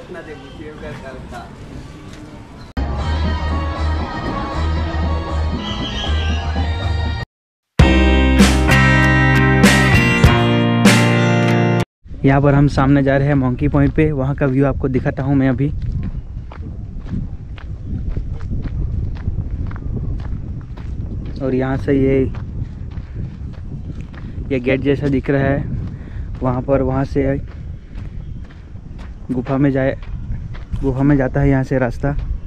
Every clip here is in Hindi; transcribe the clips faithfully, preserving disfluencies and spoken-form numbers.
यहाँ पर हम सामने जा रहे हैं मंकी पॉइंट पे, वहाँ का व्यू आपको दिखाता हूँ मैं अभी। और यहाँ से ये ये गेट जैसा दिख रहा है, वहाँ पर वहाँ से गुफा में जाए गुफा में जाता है यहाँ से रास्ता।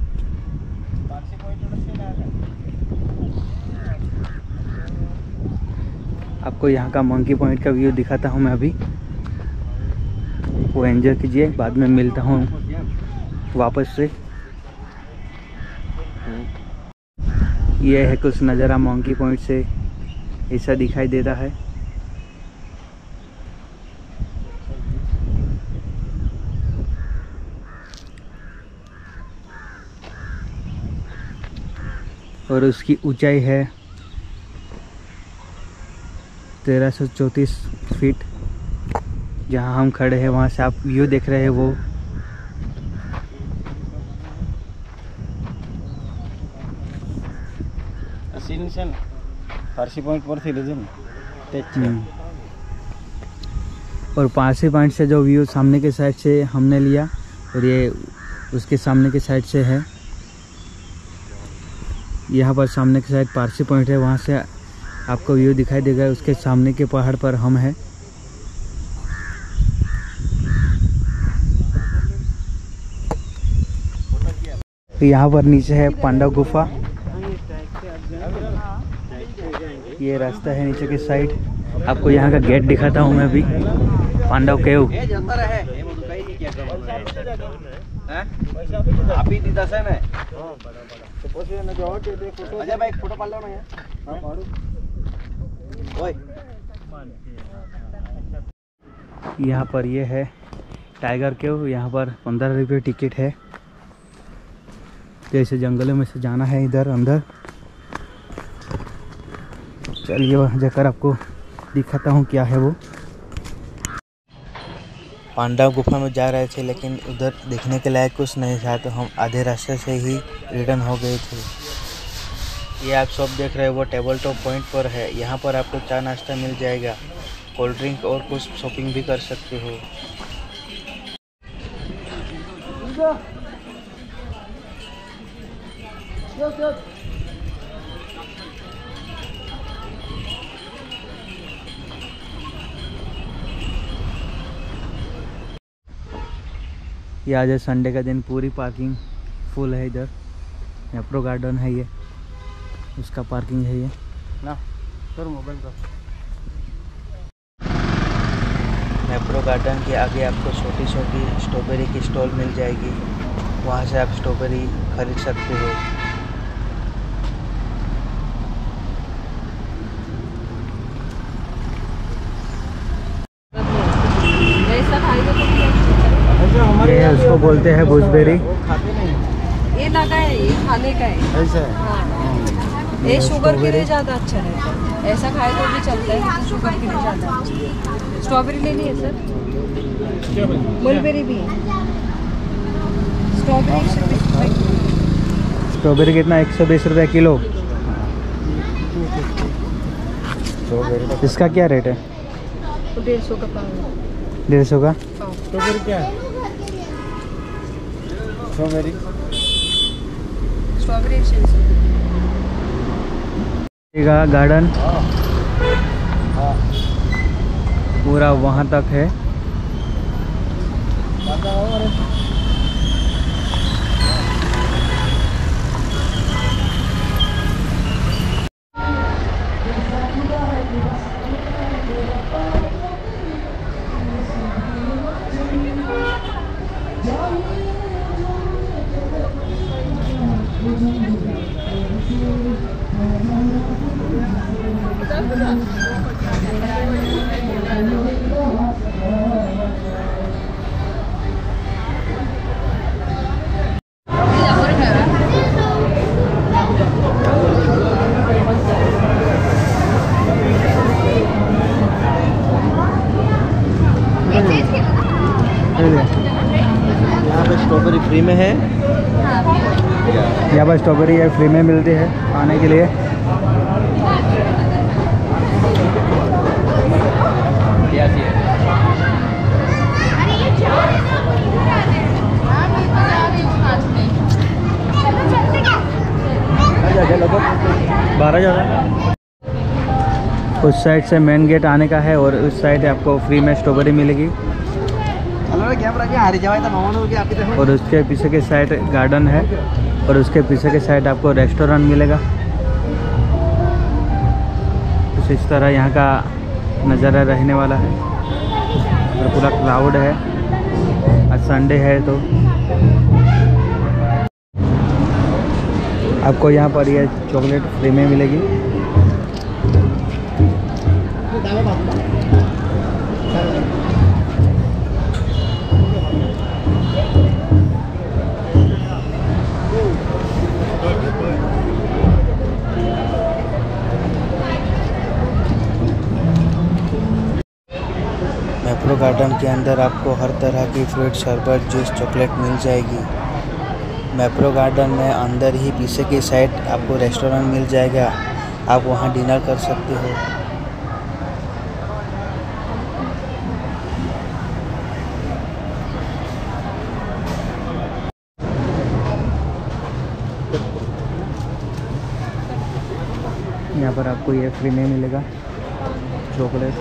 आपको यहाँ का मंकी पॉइंट का व्यू दिखाता हूँ मैं अभी, वो एंजॉय कीजिए। बाद में मिलता हूँ वापस से। ये है कुछ नज़ारा मंकी पॉइंट से, ऐसा दिखाई देता है। और उसकी ऊंचाई है तेरह सौ चौंतीस फीट। जहाँ हम खड़े हैं वहाँ से आप व्यू देख रहे हैं वो। पारसी पॉइंट पर थी और पारसी पॉइंट से जो व्यू सामने के साइड से हमने लिया, और ये उसके सामने के साइड से है। यहाँ पर सामने के साइड पारसी पॉइंट है, वहाँ से आपको व्यू दिखाई देगा। उसके सामने के पहाड़ पर हम हैं। यहाँ पर नीचे है पांडव गुफा। ये रास्ता है नीचे के साइड। आपको यहाँ का गेट दिखाता हूँ मैं अभी, पांडव केव। यहाँ पर ये है टाइगर केव। यहाँ पर पंद्रह रुपये टिकट है। जैसे जंगलों में से जाना है इधर अंदर। चलिए वहाँ जाकर आपको दिखाता हूँ क्या है वो। पांडव गुफा में जा रहे थे, लेकिन उधर देखने के लायक कुछ नहीं था, तो हम आधे रास्ते से ही रिटर्न हो गए थे। ये आप सब देख रहे हो वो टेबल टॉप पॉइंट पर है। यहाँ पर आपको चाय नाश्ता मिल जाएगा, कोल्ड ड्रिंक और कुछ शॉपिंग भी कर सकते हो। ये आज है संडे का दिन, पूरी पार्किंग फुल है। इधर नेप्रो गार्डन है, ये उसका पार्किंग है ये ना। सर मोबाइल का नेप्रो गार्डन के आगे आपको छोटी छोटी स्ट्रॉबेरी की स्टॉल मिल जाएगी। वहाँ से आप स्ट्रॉबेरी खरीद सकते हो। ये है, उसको बोलते हैं बूसबेरी। ये लगा है, ये खाने का है। ऐसा है। हाँ। ये शुगर के लिए ज़्यादा अच्छा रहता है। ऐसा खाए तो भी चलता है, लेकिन शुगर के लिए ज़्यादा अच्छा है। स्ट्रॉबेरी लेनी है सर? मलबेरी भी है। स्ट्रॉबेरी एक सौ बीस रुपये। स्ट्रॉबेरी कितना? एक सौ बीस रुपये किलो। इसका क्या रेट है? डेढ़ सौ का पाव। डेढ़ सौ का। स्ट्रॉबेरी क्या है? स्ट्रॉबेरी स्ट्रॉबेरी एक सौ बीस का गार्डन पूरा वहाँ तक है। यहाँ पे स्ट्रॉबेरी फ्री में है। यहाँ पर स्ट्रॉबेरी है फ्री में मिलती है खाने के लिए। बारह ज़्यादा। उस साइड से मेन गेट आने का है और उस साइड आपको फ्री में स्ट्रॉबेरी मिलेगी। और उसके पीछे के साइड गार्डन है और उसके पीछे के साइड आपको रेस्टोरेंट मिलेगा। कुछ इस तरह यहाँ का नज़ारा रहने वाला है और पूरा क्लाउड है। आज संडे है तो आपको यहाँ पर ये चॉकलेट फ्री में मिलेगी। मैप्रो गार्डन के अंदर आपको हर तरह की फ्रूट, शरबत, जूस, चॉकलेट मिल जाएगी। मैप्रो गार्डन में अंदर ही पीछे की साइड आपको रेस्टोरेंट मिल जाएगा, आप वहां डिनर कर सकते हो। यहाँ पर आपको ये फ्री में मिलेगा चॉकलेट।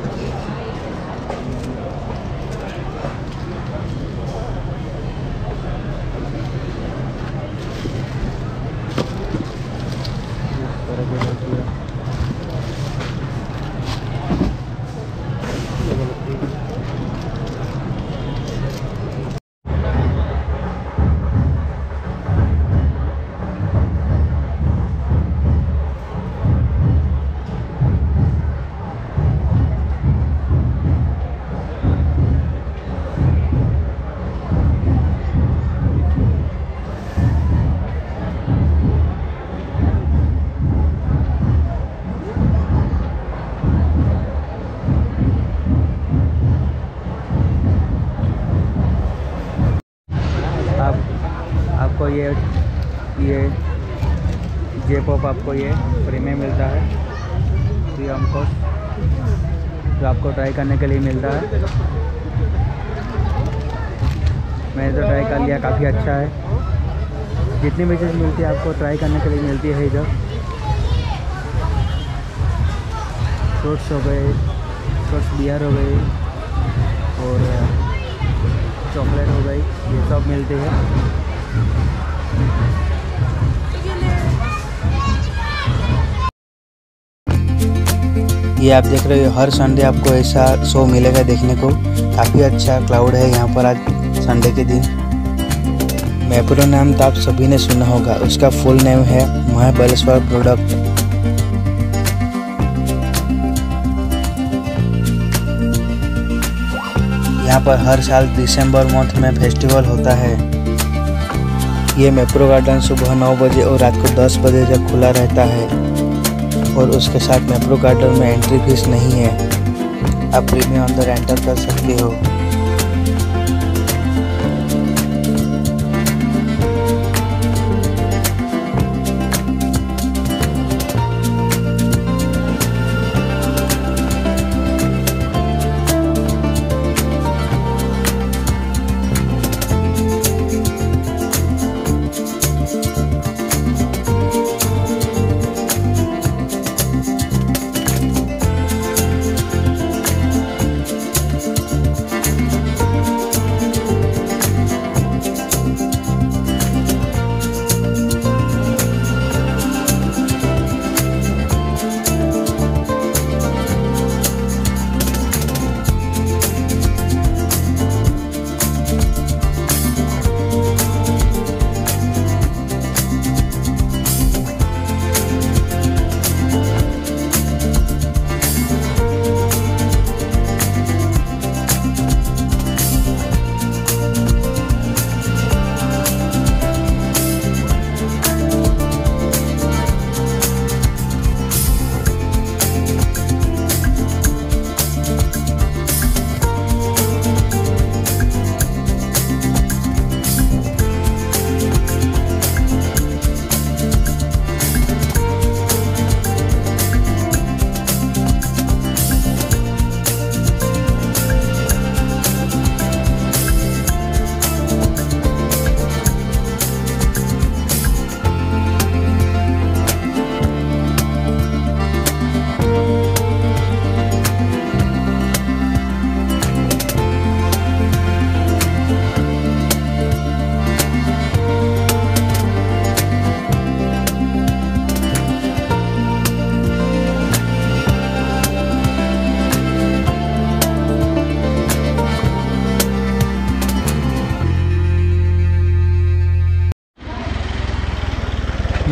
आपको ये ये जे पॉप आपको ये फ्री में मिलता है, फ्री ऑफ कॉस्ट, जो आपको ट्राई करने के लिए मिलता है। मैंने तो ट्राई कर लिया, काफ़ी अच्छा है। जितनी भी चीज़ मिलती है आपको ट्राई करने के लिए मिलती है इधर। फ्रूट्स हो गए, फ्रूट्स बियर हो गई और चॉकलेट हो गई, ये सब मिलती है। ये आप देख रहे हो, हर संडे आपको ऐसा शो मिलेगा देखने को। काफ़ी अच्छा क्लाउड है यहाँ पर आज संडे के दिन। मैप्रो नाम तो आप सभी ने सुना होगा, उसका फुल नेम है महाबलेश्वर प्रोडक्ट। यहाँ पर हर साल दिसंबर मंथ में फेस्टिवल होता है। ये मैप्रो गार्डन सुबह नौ बजे और रात को दस बजे तक खुला रहता है और उसके साथ मैप्रो गार्डन में एंट्री फीस नहीं है, आप फ्री में अंदर एंटर कर सकते हो।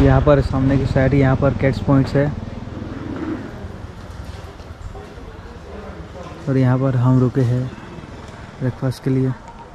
यहाँ पर सामने की साइड यहाँ पर कैट्स पॉइंट्स है और यहाँ पर हम रुके हैं ब्रेकफास्ट के लिए।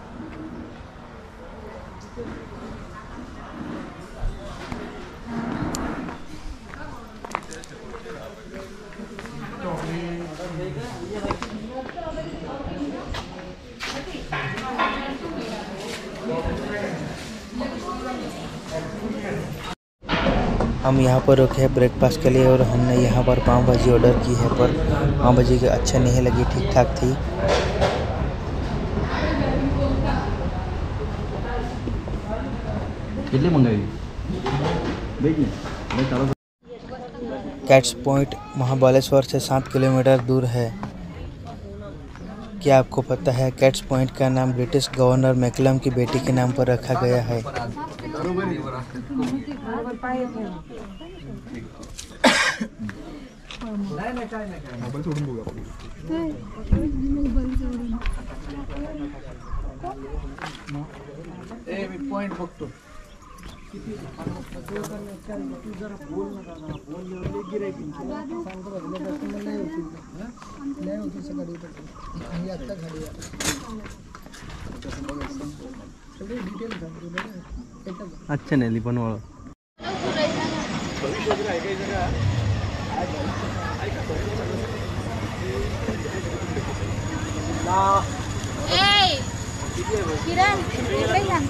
हम यहाँ पर रुके हैं ब्रेकफास्ट के लिए और हमने यहाँ पर पाव भाजी ऑर्डर की है, पर पाव भाजी के अच्छा नहीं लगी, ठीक ठाक थी। कितने मंगाई? कैट्स पॉइंट महाबलेश्वर से सात किलोमीटर दूर है। क्या आपको पता है कैट्स पॉइंट का नाम ब्रिटिश गवर्नर मैकलम की बेटी के नाम पर रखा गया है। अच्छा नहीं पण वाला किरण इकडे या.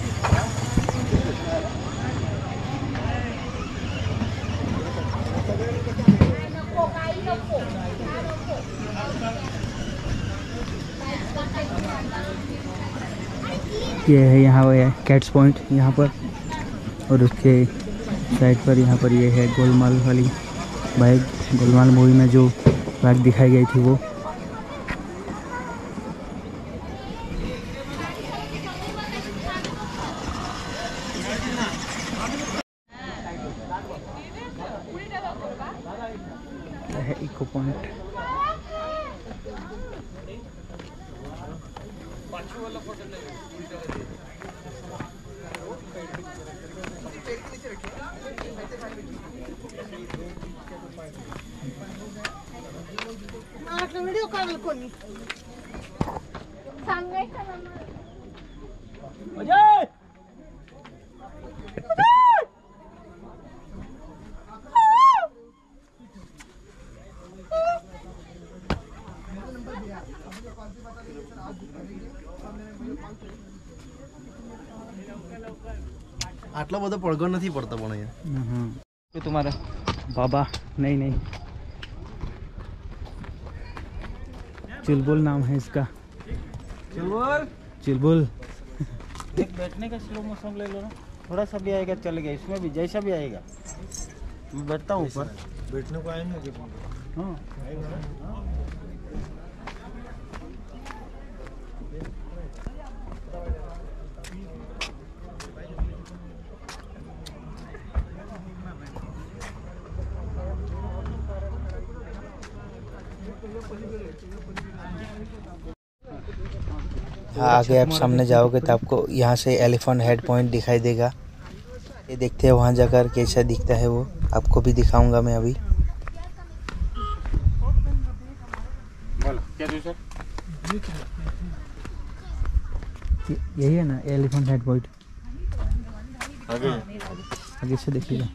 ये है यहाँ वो है कैट्स पॉइंट यहाँ पर, और उसके साइड पर यहाँ पर ये है गोलमाल वाली बाइक। गोलमाल मूवी में जो बाइक दिखाई गई थी वो। है इको पॉइंट। व्हिडिओ काढल कोणी सांगायचं ना अजय આટલો બધો પડઘો નથી પડતો પણ અહીંયા तो तुम्हारा बाबा नहीं नहीं चुलबुल नाम है इसका। ચુલબુલ चुलबुल एक बैठने का स्लो मोशन ले लो ना, थोड़ा सा भी आएगा चलेगा, इसमें भी जैसा भी आएगा। मैं बैठता हूँ ऊपर, बैठने को आएंगे। हाँ हाँ, आगे आप सामने जाओगे तो आपको यहाँ से एलिफेंट हेड पॉइंट दिखाई देगा। ये देखते हैं वहाँ जाकर कैसा दिखता है, वो आपको भी दिखाऊंगा मैं अभी। यही है ना एलिफेंट हेड पॉइंट? आगे आगे से देखिएगा।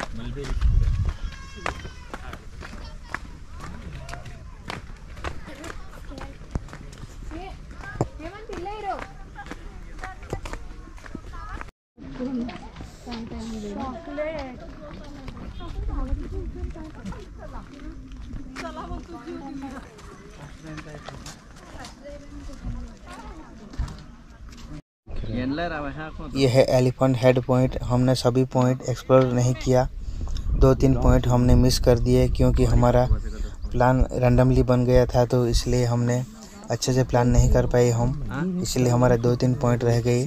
ये है एलिफेंट हेड पॉइंट। हमने सभी पॉइंट एक्सप्लोर नहीं किया, दो तीन पॉइंट हमने मिस कर दिए क्योंकि हमारा प्लान रैंडमली बन गया था, तो इसलिए हमने अच्छे से प्लान नहीं कर पाए हम, इसलिए हमारे दो तीन पॉइंट रह गए।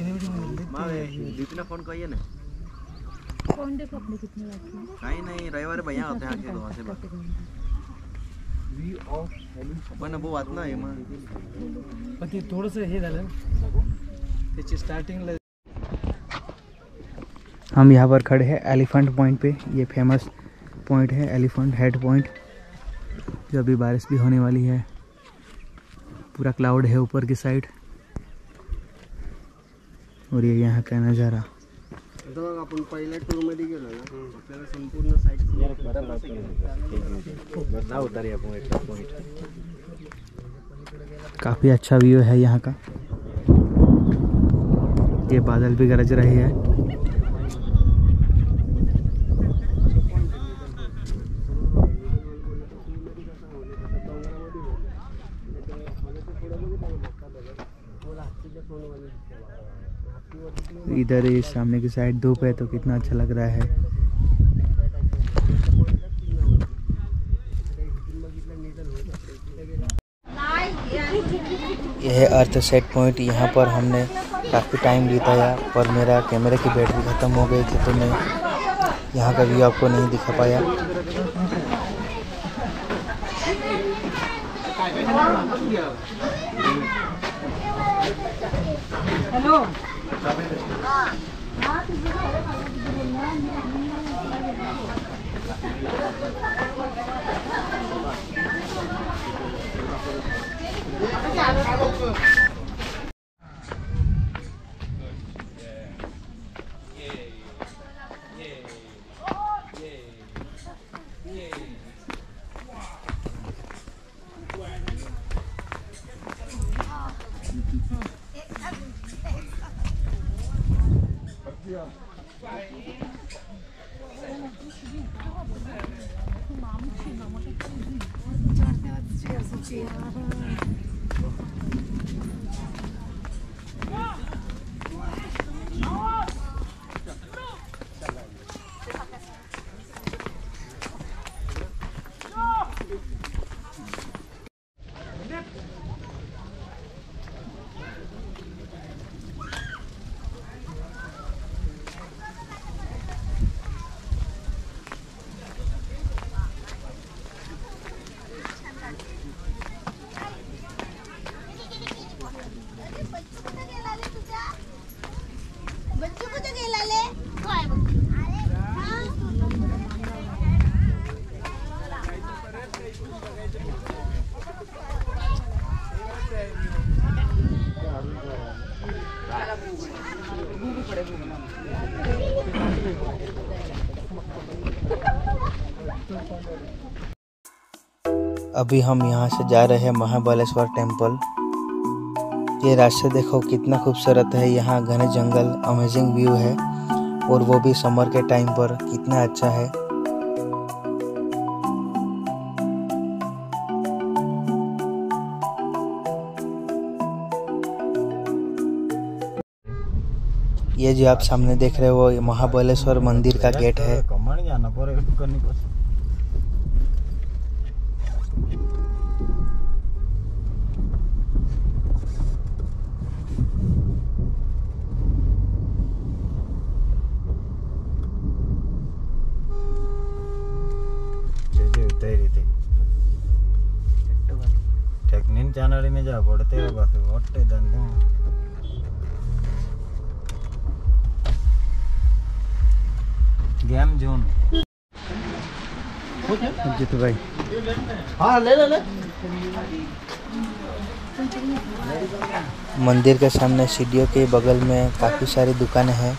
नहीं नहीं रविवार भैया होते हैं आके वहाँ से बात पण वो बात ना आहे मग पण ते थोडंसं हे झालं त्याची स्टार्टिंगला। हम यहाँ पर खड़े हैं एलिफेंट पॉइंट पे। ये फेमस पॉइंट है एलिफेंट हेड पॉइंट, जो अभी बारिश भी होने वाली है। पूरा क्लाउड है ऊपर की साइड, और ये यहाँ का नज़ारा। आपण पहिल्या टूर मध्ये गेलो ना, आपल्याला संपूर्ण साइट काफ़ी अच्छा व्यू है यहाँ का। ये बादल भी गरज रहे हैं। इधर ही सामने की साइड धूप है तो कितना अच्छा लग रहा है। यह है अर्थ सेट पॉइंट। यहाँ पर हमने काफ़ी टाइम बिताया, पर मेरा कैमरे की बैटरी ख़त्म हो गई थी तो मैं यहाँ का व्यू आपको नहीं दिखा पाया। हेलो अभी हम यहाँ से जा रहे हैं महाबलेश्वर टेम्पल। ये रास्ता देखो कितना खूबसूरत है। यहाँ घने जंगल, अमेजिंग व्यू है, और वो भी समर के टाइम पर कितना अच्छा है। ये जो आप सामने देख रहे हो वो महाबलेश्वर मंदिर का गेट है। ಚಾನಡಿನೇ ಜಾ ಕೊಡ್ತೇವೆ ಬಸ್ ಒಟ್ಟೆ ದಂಧೆ गेम जोन। जीत भाई हाँ ले ले ले। मंदिर के सामने सीढ़ियों के बगल में काफ़ी सारी दुकानें हैं।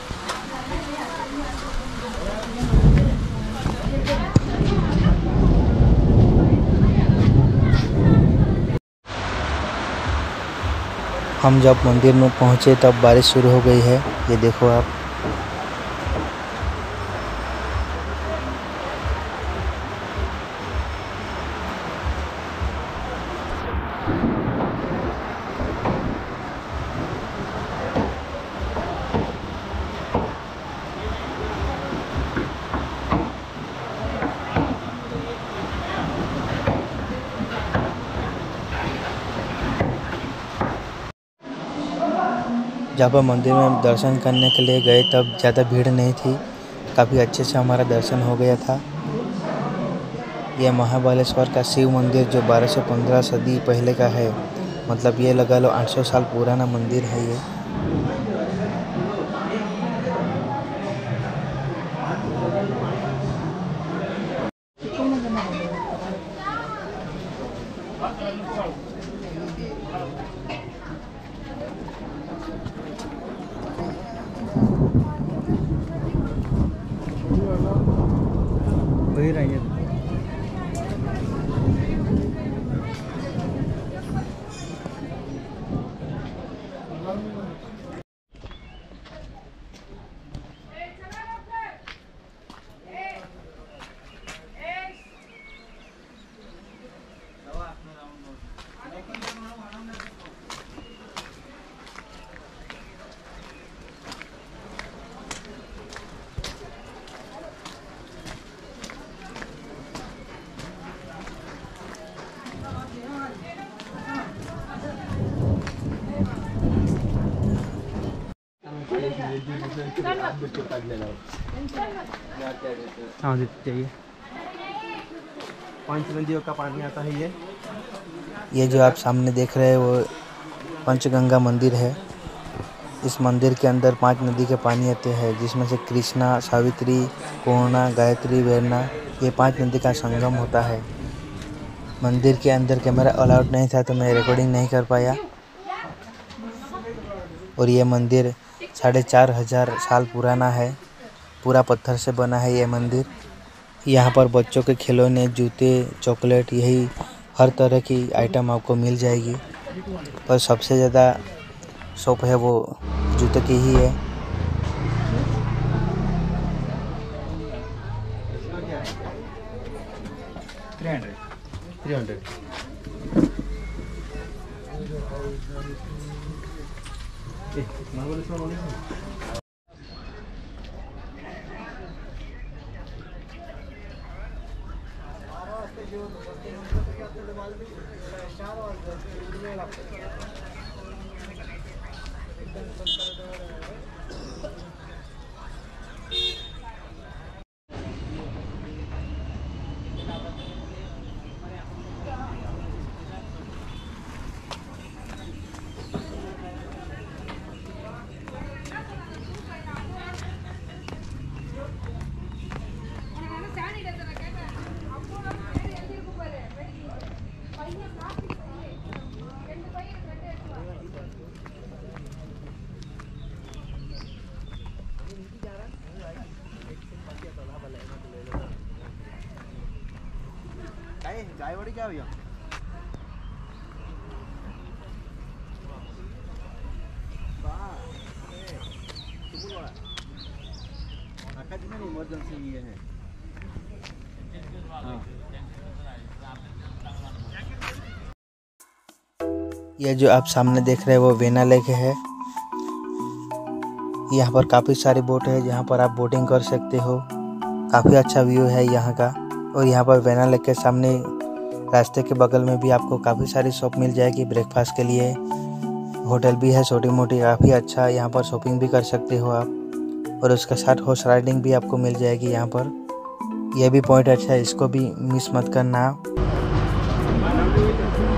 हम जब मंदिर में पहुंचे तब बारिश शुरू हो गई है। ये देखो आप। जब हम मंदिर में दर्शन करने के लिए गए तब ज़्यादा भीड़ नहीं थी, काफ़ी अच्छे से हमारा दर्शन हो गया था। यह महाबलेश्वर का शिव मंदिर जो बारह से पंद्रह सदी पहले का है, मतलब ये लगा लो आठ सौ साल पुराना मंदिर है ये। हाँ चाहिए। पांच नदियों का पानी आता है। ये ये जो आप सामने देख रहे हैं वो पंचगंगा मंदिर है। इस मंदिर के अंदर पांच नदी के पानी आते हैं, जिसमें से कृष्णा, सावित्री, पूर्णा, गायत्री, वेरना, ये पांच नदी का संगम होता है। मंदिर के अंदर कैमरा अलाउड नहीं था तो मैं रिकॉर्डिंग नहीं कर पाया। और ये मंदिर साढ़े चार हजार साल पुराना है, पूरा पत्थर से बना है ये मंदिर। यहाँ पर बच्चों के खिलौने, जूते, चॉकलेट, यही हर तरह की आइटम आपको मिल जाएगी। पर सबसे ज़्यादा शॉप है वो जूते की ही है। थ्री हंड्रेड थ्री हंड्रेड गायवाड़ी क्या भैया? इमरजेंसी ये है। हाँ। ये जो आप सामने देख रहे हैं वो वेना लेक है। यहाँ पर काफ़ी सारी बोट है जहाँ पर आप बोटिंग कर सकते हो। काफ़ी अच्छा व्यू है यहाँ का। और यहाँ पर वेना लेक के सामने रास्ते के बगल में भी आपको काफ़ी सारी शॉप मिल जाएगी ब्रेकफास्ट के लिए। होटल भी है छोटी मोटी, काफ़ी अच्छा। यहाँ पर शॉपिंग भी कर सकते हो आप। और उसके साथ हॉर्स राइडिंग भी आपको मिल जाएगी यहाँ पर। यह भी पॉइंट अच्छा है, इसको भी मिस मत करना।